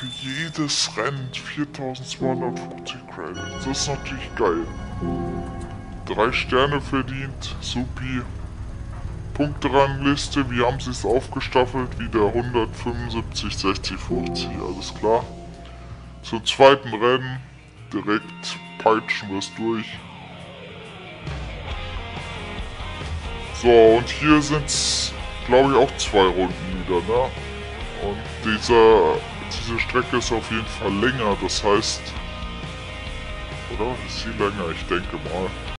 für jedes Rennen 4250 Credits. Das ist natürlich geil. 3 Sterne verdient, supi. Punkterangliste, wie haben sie es aufgestaffelt? Wieder 175, 60, 50, alles klar. Zum zweiten Rennen, direkt peitschen wir es durch. So, und hier sind es, glaube ich, auch 2 Runden wieder, ne? Und diese Strecke ist auf jeden Fall länger, das heißt... Oder ist sie länger? Ich denke mal.